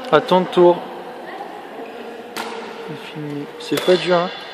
À ton tour. C'est fini. C'est pas dur, hein.